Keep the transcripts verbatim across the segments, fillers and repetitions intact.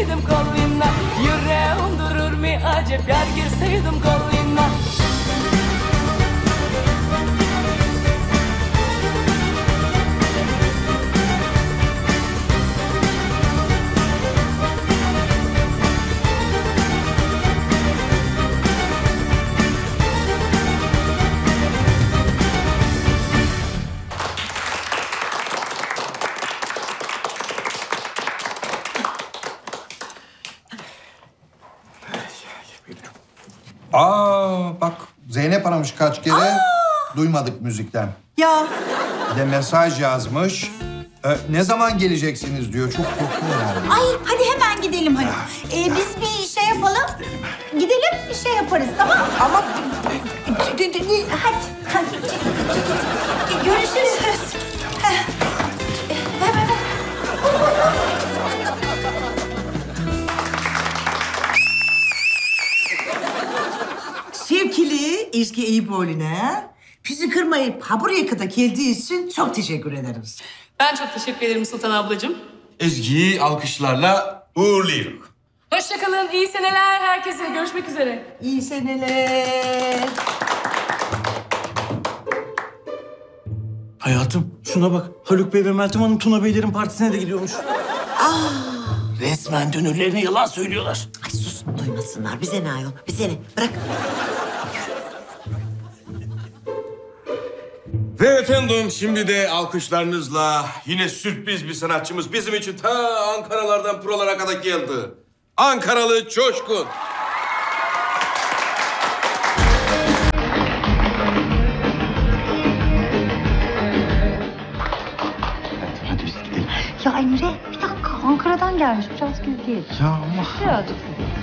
girseydim koluna, yüreğim durur mu acep yar girseydim koluna. Aa bak Zeynep aramış kaç kere. Aa! Duymadık müzikten. Ya. Bir de mesaj yazmış. Ee, ne zaman geleceksiniz diyor. Çok korkuyor herhalde. Ay hadi hemen gidelim hadi. Ee, biz bir şey yapalım. Gidelim. Gidelim bir şey yaparız tamam mı? Ama hadi hadi görüşürüz. Ver ver ver. Sevgili Ezgi Eyüboğlu'na bizi kırmayıp ha buraya kadar geldiği için çok teşekkür ederiz. Ben çok teşekkür ederim Sultan ablacığım. Ezgi'yi alkışlarla uğurluyoruz. Hoşçakalın, iyi seneler herkese. Görüşmek üzere. İyi seneler. Hayatım şuna bak. Haluk Bey ve Meltem Hanım Tuna Beylerin partisine de gidiyormuş. Resmen dönürlerine yalan söylüyorlar. Ay sus, duymasınlar. Bize ne ayol? Bize ne? Bırak. Ve efendim şimdi de alkışlarınızla yine sürpriz bir sanatçımız bizim için ta Ankara'lardan buralara kadar geldi. Ankaralı Coşkun. Ya Emre bir dakika Ankara'dan gelmiş biraz gibi değil. Ya ama... Birazcık.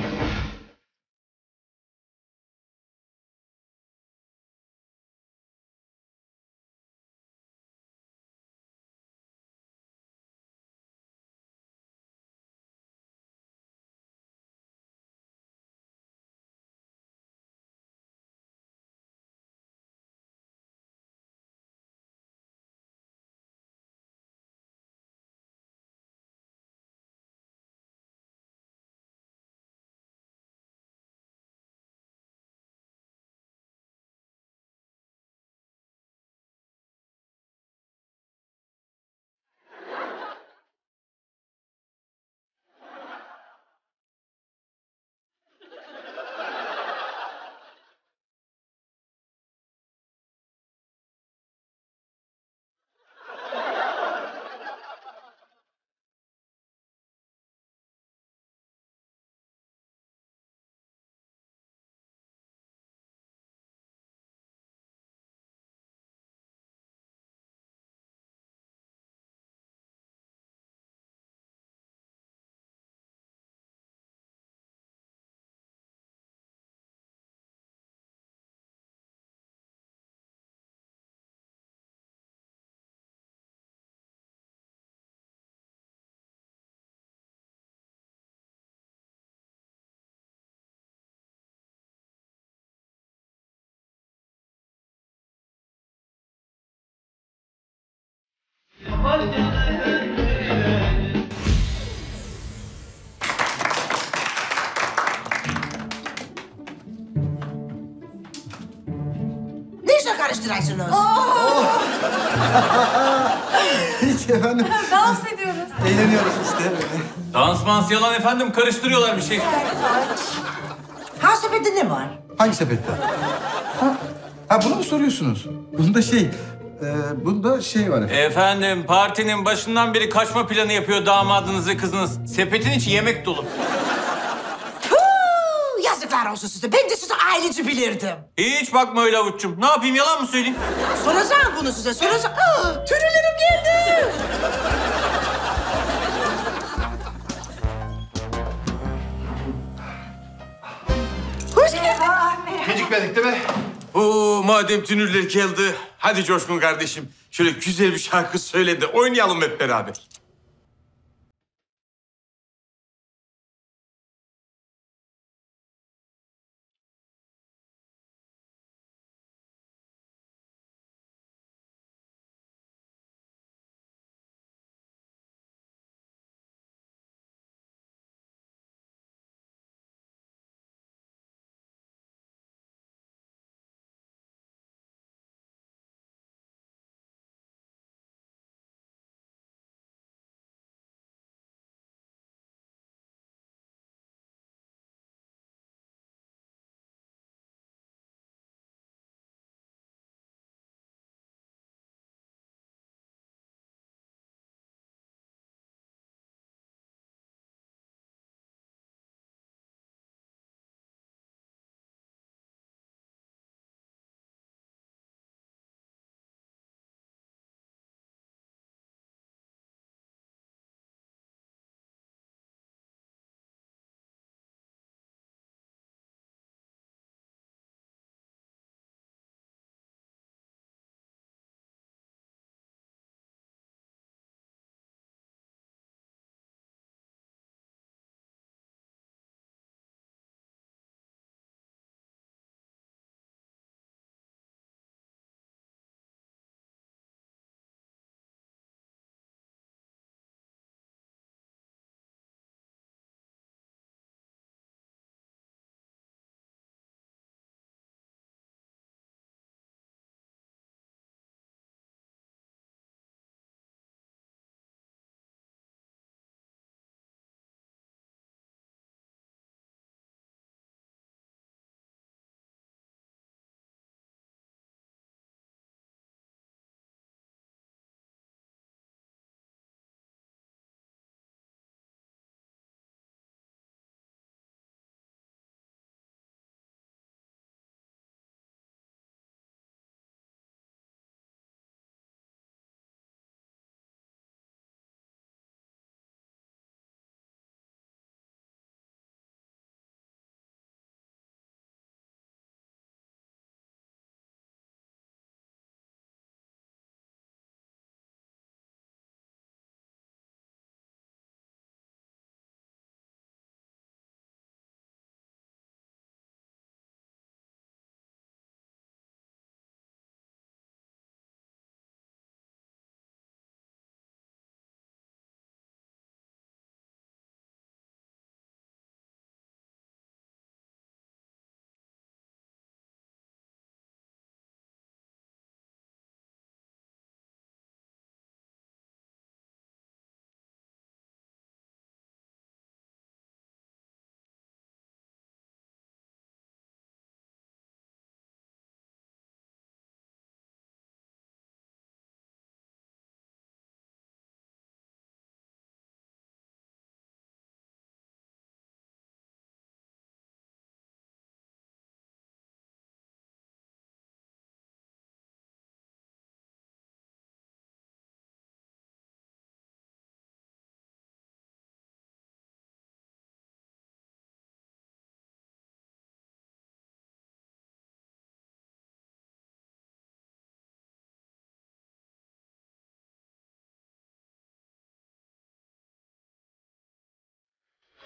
Ne işe karıştırıyorsunuz? Hiç efendim. Dans ediyoruz. Eğleniyoruz işte. Dans mans yalan efendim. Karıştırıyorlar bir şey. Ha sepette ne var? Hangi sepette? Ha, ha bunu mu soruyorsunuz? Bunda şey, e, bunda şey var efendim. Efendim partinin başından beri kaçma planı yapıyor damadınız ve kızınız. Sepetin içi yemek dolu. Huu, yazıklar olsun size. Ben de sizi aileci bilirdim. Hiç bakma öyle avuççum. Ne yapayım yalan mı söyleyeyim? Soracağım bunu size, soracağım. Aa, türlülerim geldi. Hoş geldin. Gecikmedik değil mi? Oo madem tünürler geldi. Hadi Coşkun kardeşim. Şöyle güzel bir şarkı söyle de oynayalım hep beraber.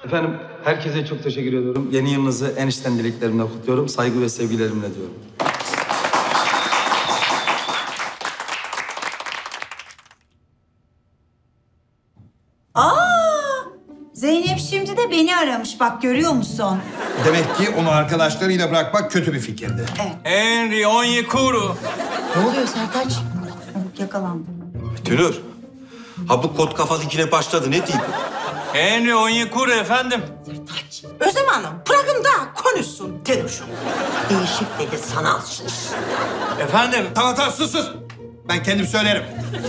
Efendim herkese çok teşekkür ediyorum. Yeni yılınızı en içten dileklerimle kutluyorum. Saygı ve sevgilerimle diyorum. Aa, Zeynep şimdi de beni aramış. Bak görüyor musun? Demek ki onu arkadaşlarıyla bırakmak kötü bir fikirdi. Henry Onyekuru. Ne oluyor Sertaç? Çabuk yakalandı. Tünür. Ha bu kot kafalı yine başladı ne diyeyim? Henry Onyekuru efendim. Özlem Hanım bırakın da konuşsun Tenuş'um. Değişik dedi sanalsız. Efendim. Tamam tamam sus sus. Ben kendim söylerim.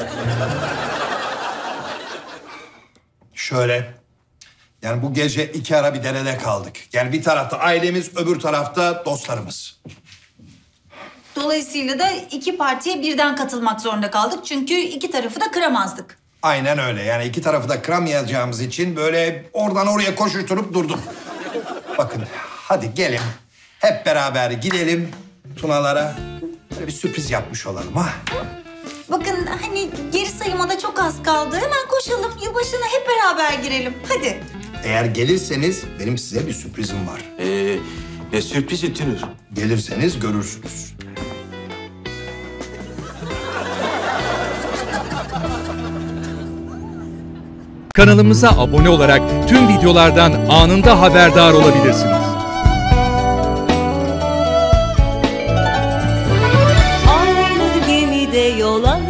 Şöyle. Yani bu gece iki ara bir derede kaldık. Yani bir tarafta ailemiz, öbür tarafta dostlarımız. Dolayısıyla da iki partiye birden katılmak zorunda kaldık. Çünkü iki tarafı da kıramazdık. Aynen öyle. Yani iki tarafı da kıramayacağımız için böyle oradan oraya koşuşturup durduk. Bakın hadi gelin hep beraber gidelim Tunalara. Böyle bir sürpriz yapmış olalım ha. Bakın hani geri sayıma da çok az kaldı. Hemen koşalım, yılbaşına hep beraber girelim. Hadi. Eğer gelirseniz benim size bir sürprizim var. Ee, ne sürprizi Tünür? Gelirseniz görürsünüz. Kanalımıza abone olarak tüm videolardan anında haberdar olabilirsiniz. Aynı gemide yol alır,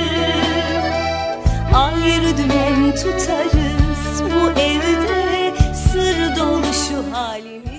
ayrı dümen tutarız. Bu evde sır dolu şu halimiz.